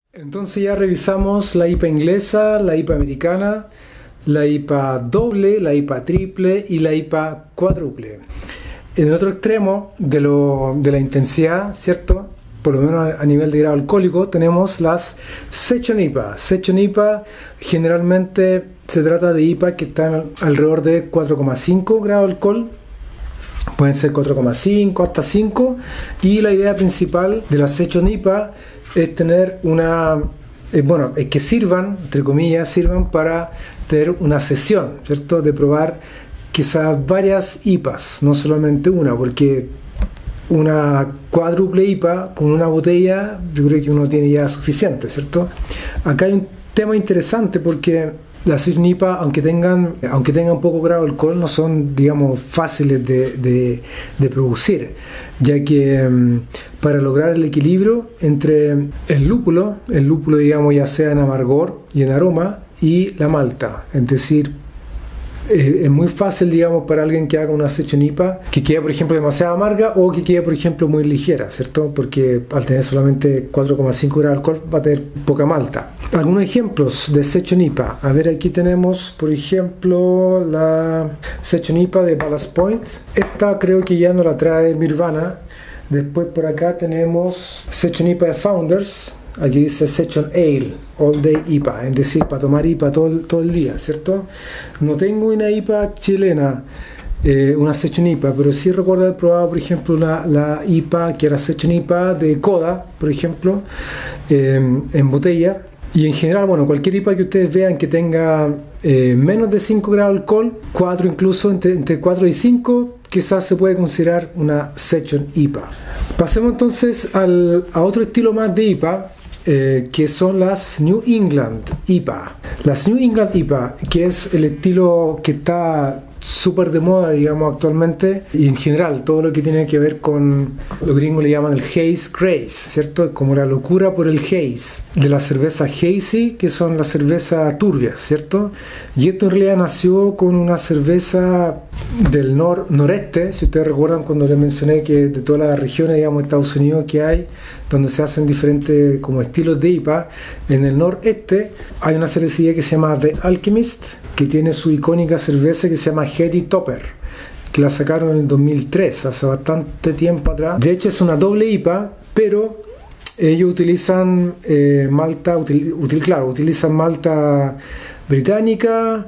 Entonces ya revisamos la IPA inglesa, la IPA americana, la IPA doble, la IPA triple y la IPA cuádruple. En el otro extremo de la intensidad, ¿cierto? Por lo menos a nivel de grado alcohólico, tenemos las Session IPA. Session IPA generalmente se trata de IPA que están alrededor de 4,5 grados de alcohol. Pueden ser 4,5 hasta 5. Y la idea principal de la Session IPA es tener es que sirvan, entre comillas, sirvan para tener una sesión, ¿cierto? De probar quizás varias IPAs, no solamente una, porque una cuádruple IPA con una botella, yo creo que uno tiene ya suficiente, ¿cierto? Acá hay un tema interesante porque las Session IPA, aunque tengan poco grado de alcohol, no son, digamos, fáciles de producir, ya que para lograr el equilibrio entre el lúpulo, digamos, ya sea en amargor y en aroma, y la malta, es decir, es muy fácil, digamos, para alguien que haga una Session IPA que quede, por ejemplo, demasiado amarga o que quede, por ejemplo, muy ligera, ¿cierto? Porque al tener solamente 4,5 grados de alcohol va a tener poca malta. Algunos ejemplos de Session IPA. A ver, aquí tenemos, por ejemplo, la Session IPA de Ballast Point. Esta creo que ya no la trae Nirvana. Después por acá tenemos Session IPA de Founders. Aquí dice Session Ale, All Day IPA, es decir, para tomar IPA todo el día, ¿cierto? No tengo una IPA chilena, una Session IPA, pero sí recuerdo haber probado, por ejemplo, la IPA, que era Session IPA de Coda, por ejemplo, en botella. Y en general, bueno, cualquier IPA que ustedes vean que tenga menos de 5 grados de alcohol, 4 incluso, entre 4 y 5, quizás se puede considerar una Session IPA. Pasemos entonces a otro estilo más de IPA, que son las New England IPA. Las New England IPA, que es el estilo que está súper de moda, digamos, actualmente, y en general todo lo que tiene que ver con, los gringos le llaman el haze craze, ¿cierto? Como la locura por el haze, de la cerveza hazy, que son las cervezas turbias, ¿cierto? Y esto en realidad nació con una cerveza del noreste, si ustedes recuerdan cuando les mencioné que de todas las regiones, digamos, de Estados Unidos que hay, donde se hacen diferentes como estilos de IPA, en el noreste hay una cervecería que se llama The Alchemist, que tiene su icónica cerveza que se llama Heady Topper, que la sacaron en el 2003, hace bastante tiempo atrás. De hecho es una doble IPA, pero ellos utilizan utilizan malta británica,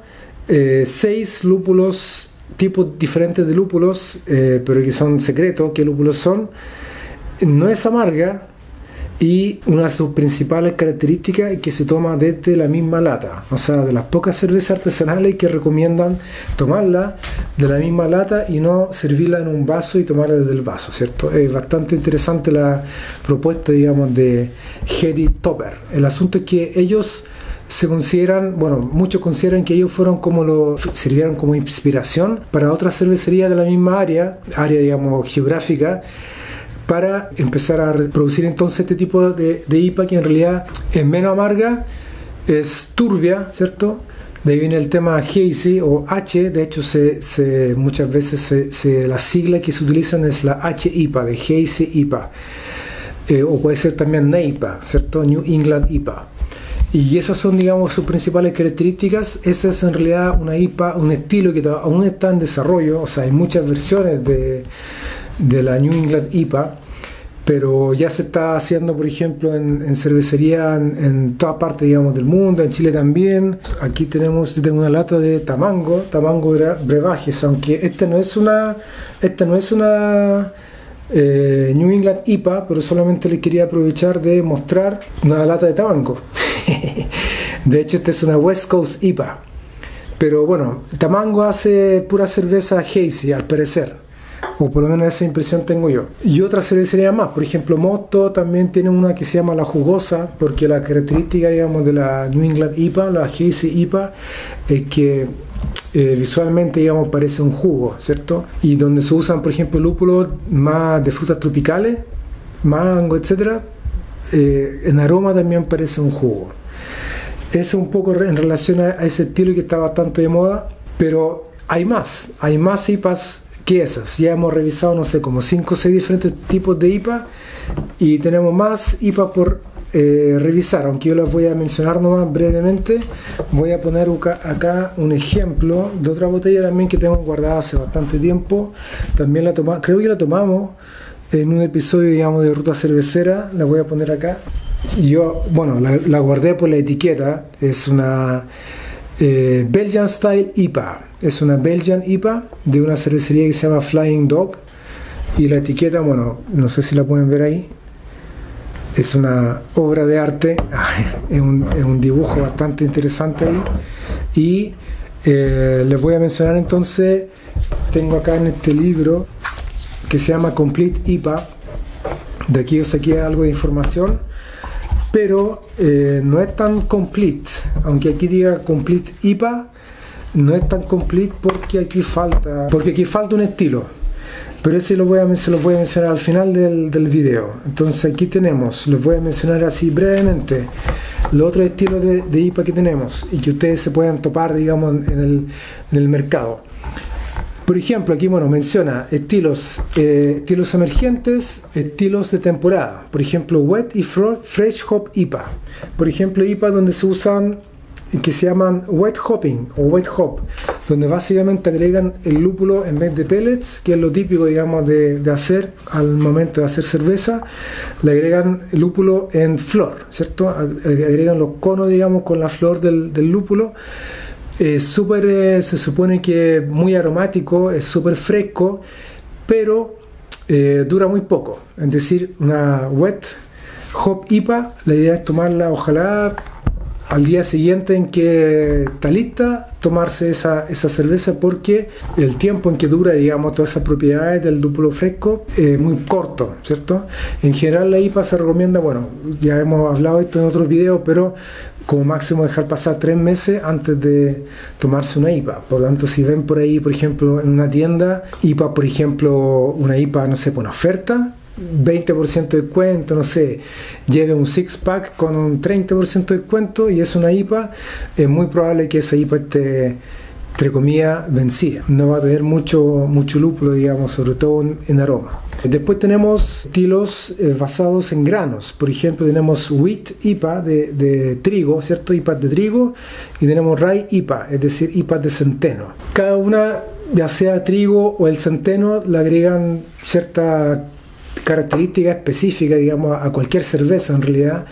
6 lúpulos, tipos diferentes de lúpulos, pero que son secretos, qué lúpulos son. No es amarga, y una de sus principales características es que se toma desde la misma lata, o sea, de las pocas cervezas artesanales que recomiendan tomarla de la misma lata y no servirla en un vaso y tomarla desde el vaso, ¿cierto? Es bastante interesante la propuesta, digamos, de Heady Topper. El asunto es que ellos se consideran, bueno, muchos consideran que ellos sirvieron como inspiración para otras cervecerías de la misma área, digamos, geográfica, para empezar a producir entonces este tipo de IPA que en realidad es menos amarga, es turbia, ¿cierto? De ahí viene el tema hazy o H, de hecho muchas veces la sigla que se utilizan es la H-IPA, de hazy IPA, o puede ser también NEIPA, ¿cierto? New England IPA. Y esas son, digamos, sus principales características. Esa es en realidad una IPA, un estilo que aún está en desarrollo, o sea, hay muchas versiones de la New England IPA, pero ya se está haciendo, por ejemplo, en cervecería en toda parte, digamos, del mundo, en Chile también. Aquí tengo una lata de Tamango Brebajes, aunque esta no es una New England IPA, pero solamente les quería aprovechar de mostrar una lata de Tamango. De hecho, esta es una West Coast IPA, pero bueno, Tamango hace pura cerveza hazy, al parecer, o por lo menos esa impresión tengo yo. Y otras cervecerías más, por ejemplo Mosto también tiene una que se llama La Jugosa, porque la característica, digamos, de la New England IPA, la hazy IPA, es que visualmente, digamos, parece un jugo, ¿cierto? Y donde se usan, por ejemplo, lúpulos más de frutas tropicales, mango, etcétera, en aroma también parece un jugo. Es un poco en relación a ese estilo que está bastante de moda, pero hay más IPAs que esas. Ya hemos revisado, no sé, como 5 o 6 diferentes tipos de IPA, y tenemos más IPA por revisar, aunque yo las voy a mencionar nomás brevemente. Voy a poner acá un ejemplo de otra botella también que tengo guardada hace bastante tiempo. También creo que la tomamos en un episodio, digamos, de Ruta Cervecera. La voy a poner acá. Yo, bueno, la guardé por la etiqueta. Es una Belgian Style IPA. Es una Belgian IPA de una cervecería que se llama Flying Dog. Y la etiqueta, bueno, no sé si la pueden ver ahí. Es una obra de arte, es un dibujo bastante interesante ahí. Y les voy a mencionar entonces, tengo acá en este libro que se llama Complete IPA. De aquí yo saqué algo de información, pero no es tan complete, aunque aquí diga Complete IPA, no es tan complete porque aquí falta un estilo. Pero ese se los voy a mencionar al final del video. Entonces aquí tenemos, les voy a mencionar así brevemente los otros estilos de IPA que tenemos y que ustedes se puedan topar, digamos, en el mercado. Por ejemplo, aquí, bueno, menciona estilos emergentes, estilos de temporada. Por ejemplo, Wet y Fresh Hop IPA. Por ejemplo, IPA donde se usan, que se llaman wet hopping o wet hop, donde básicamente agregan el lúpulo en vez de pellets, que es lo típico, digamos, de hacer al momento de hacer cerveza. Le agregan el lúpulo en flor, ¿cierto? Agregan los conos, digamos, con la flor del lúpulo. Es se supone que es muy aromático, es súper fresco, pero dura muy poco. Es decir, una wet hop IPA, la idea es tomarla, ojalá al día siguiente en que está lista, tomarse esa cerveza, porque el tiempo en que dura, digamos, todas esas propiedades del lúpulo fresco es muy corto, ¿cierto? En general la IPA se recomienda, bueno, ya hemos hablado de esto en otros videos, pero como máximo dejar pasar 3 meses antes de tomarse una IPA. Por lo tanto, si ven por ahí, por ejemplo, en una tienda, IPA, por ejemplo, una IPA, no sé, por una oferta, 20% de descuento, no sé, lleve un 6-pack con un 30% de descuento y es una IPA, es muy probable que esa IPA esté, entre comillas, vencida. No va a tener mucho lúpulo, digamos, sobre todo en aroma. Después tenemos estilos basados en granos. Por ejemplo, tenemos Wheat IPA de trigo, ¿cierto? IPA de trigo, y tenemos Rye IPA, es decir, IPA de centeno. Cada una, ya sea trigo o el centeno, le agregan cierta características específicas, digamos, a cualquier cerveza en realidad.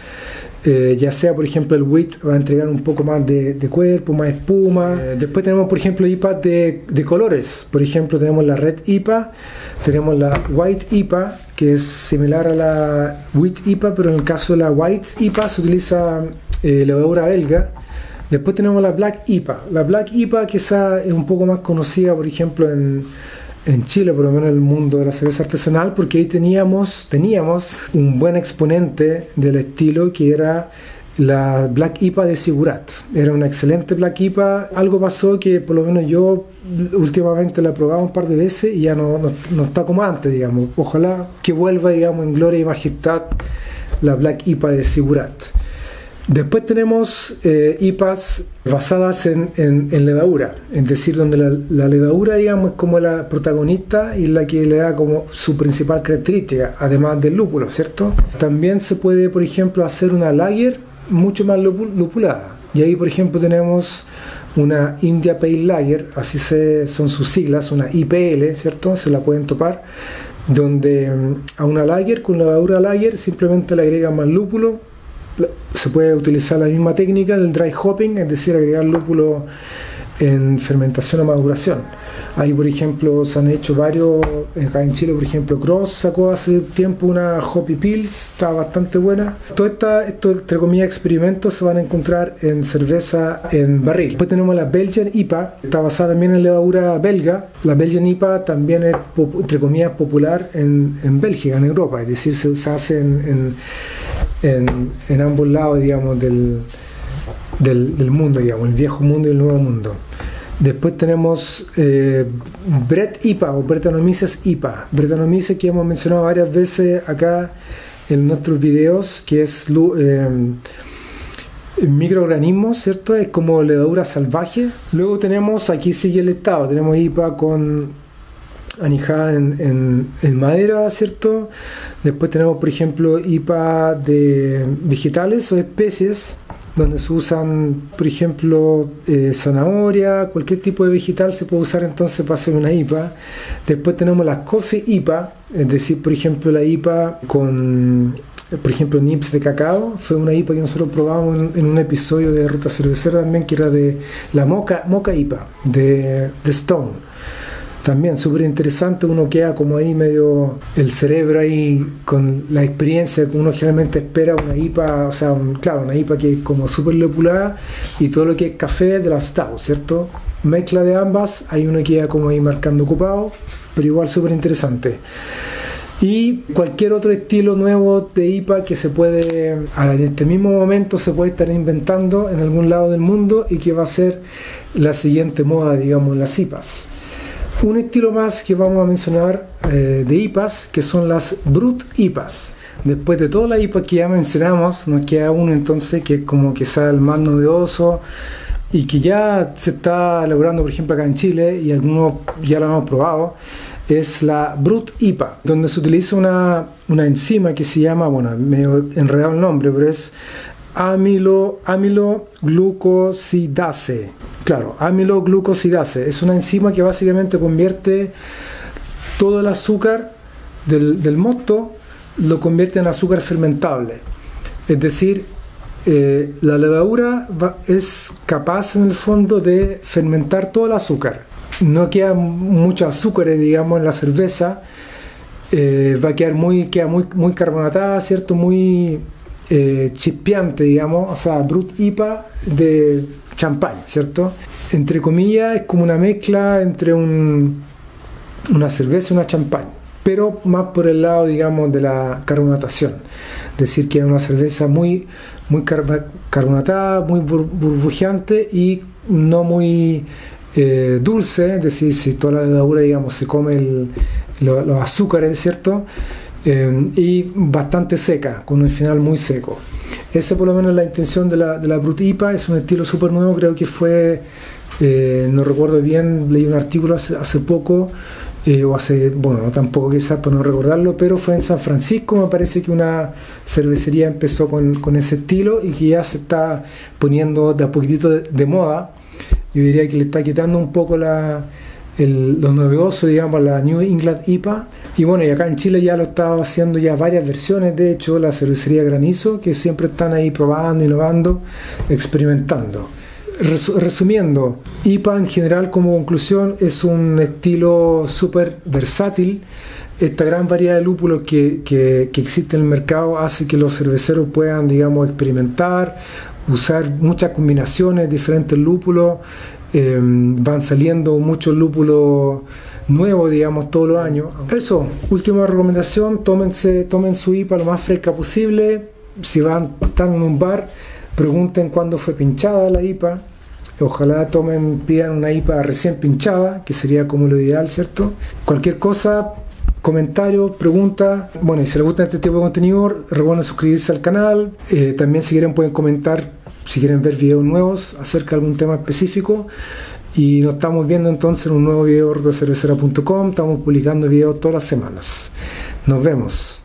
Ya sea, por ejemplo, el wheat va a entregar un poco más de cuerpo, más espuma. Después tenemos, por ejemplo, IPA de colores. Por ejemplo, tenemos la Red IPA, tenemos la White IPA, que es similar a la Wheat IPA, pero en el caso de la White IPA se utiliza levadura belga. Después tenemos la Black IPA. La Black IPA quizá es un poco más conocida, por ejemplo, en Chile, por lo menos en el mundo de la cerveza artesanal, porque ahí teníamos un buen exponente del estilo, que era la Black IPA de Sigurat. Era una excelente Black IPA. Algo pasó que por lo menos yo últimamente la he probado un par de veces y ya no está como antes, digamos. Ojalá que vuelva, digamos, en gloria y majestad la Black IPA de Sigurat. Después tenemos IPAs basadas en levadura, es decir, donde la levadura, digamos, es como la protagonista y la que le da como su principal característica, además del lúpulo, ¿cierto? También se puede, por ejemplo, hacer una lager mucho más lupulada. Y ahí, por ejemplo, tenemos una India Pale Lager, así son sus siglas, una IPL, ¿cierto? Se la pueden topar, donde a una lager, con levadura lager, simplemente le agregan más lúpulo. Se puede utilizar la misma técnica del dry hopping, es decir, agregar lúpulo en fermentación o maduración. Ahí, por ejemplo, se han hecho varios, acá en Chile, por ejemplo, Cross sacó hace tiempo una Hoppy Pills, está bastante buena. Estos, entre comillas, experimentos se van a encontrar en cerveza en barril. Después tenemos la Belgian IPA, está basada también en levadura belga. La Belgian IPA también es, entre comillas, popular en Bélgica, en Europa, es decir, se hace en ambos lados, digamos, del mundo, digamos, el viejo mundo y el nuevo mundo. Después tenemos Brett IPA o Brettanomyces IPA. Brettanomyces, que hemos mencionado varias veces acá en nuestros videos, que es microorganismos, ¿cierto? Es como levadura salvaje. Luego tenemos, aquí sigue el estado, tenemos IPA con añejada en madera, ¿cierto? Después tenemos, por ejemplo, IPA de vegetales o especies, donde se usan, por ejemplo, zanahoria, cualquier tipo de vegetal se puede usar entonces para hacer una IPA. Después tenemos las Coffee IPA, es decir, por ejemplo, la IPA con, por ejemplo, nibs de cacao. Fue una IPA que nosotros probamos en un episodio de Ruta Cervecera también, que era de la Mocha IPA de Stone. También súper interesante, uno queda como ahí medio el cerebro ahí con la experiencia que uno generalmente espera una IPA, o sea, claro, una IPA que es como súper lupulada y todo lo que es café de la Stout, ¿cierto? Mezcla de ambas, ahí uno queda como ahí marcando ocupado, pero igual súper interesante. Y cualquier otro estilo nuevo de IPA que se puede, en este mismo momento se puede estar inventando en algún lado del mundo y que va a ser la siguiente moda, digamos, las IPAs. Un estilo más que vamos a mencionar de IPAs, que son las Brut IPAs. Después de todas las IPAs que ya mencionamos, nos queda uno entonces que es como quizá el más novedoso y que ya se está elaborando, por ejemplo, acá en Chile, y algunos ya lo hemos probado, es la Brut IPA, donde se utiliza una enzima que se llama, bueno, medio enredado el nombre, pero es amiloglucosidase. Claro, amiloglucosidase es una enzima que básicamente convierte todo el azúcar del mosto, lo convierte en azúcar fermentable. Es decir, la levadura es capaz en el fondo de fermentar todo el azúcar. No queda mucho azúcar, digamos, en la cerveza. Va a queda muy carbonatada, ¿cierto? Muy chispeante, digamos, o sea, Brut IPA de champán, ¿cierto? Entre comillas, es como una mezcla entre una cerveza y una champán, pero más por el lado, digamos, de la carbonatación. Es decir, que es una cerveza muy carbonatada, muy burbujeante y no muy dulce, es decir, si toda la levadura, digamos, se come los azúcares, ¿cierto? Y bastante seca, con un final muy seco. Esa por lo menos es la intención de la Brut IPA. Es un estilo súper nuevo, creo que fue, no recuerdo bien, leí un artículo hace poco, o hace, bueno, no tampoco quizás para no recordarlo, pero fue en San Francisco, me parece que una cervecería empezó con ese estilo y que ya se está poniendo de a poquitito de moda. Yo diría que le está quitando un poco lo novedoso, digamos, la New England IPA. Y bueno, y acá en Chile ya lo está haciendo ya varias versiones, de hecho, la cervecería Granizo, que siempre están ahí probando, innovando, experimentando. Resumiendo, IPA en general, como conclusión, es un estilo súper versátil. Esta gran variedad de lúpulos que existe en el mercado hace que los cerveceros puedan, digamos, experimentar, usar muchas combinaciones, diferentes lúpulos. Van saliendo muchos lúpulos nuevos, digamos, todos los años. Eso, última recomendación, tomen su IPA lo más fresca posible. Si están en un bar, pregunten cuándo fue pinchada la IPA. Ojalá pidan una IPA recién pinchada, que sería como lo ideal, ¿cierto? Cualquier cosa, comentarios, preguntas. Bueno, y si les gusta este tipo de contenido, recuerden suscribirse al canal. También si quieren pueden comentar si quieren ver videos nuevos acerca de algún tema específico. Y nos estamos viendo entonces en un nuevo video de rutacervecera.com. Estamos publicando videos todas las semanas. Nos vemos.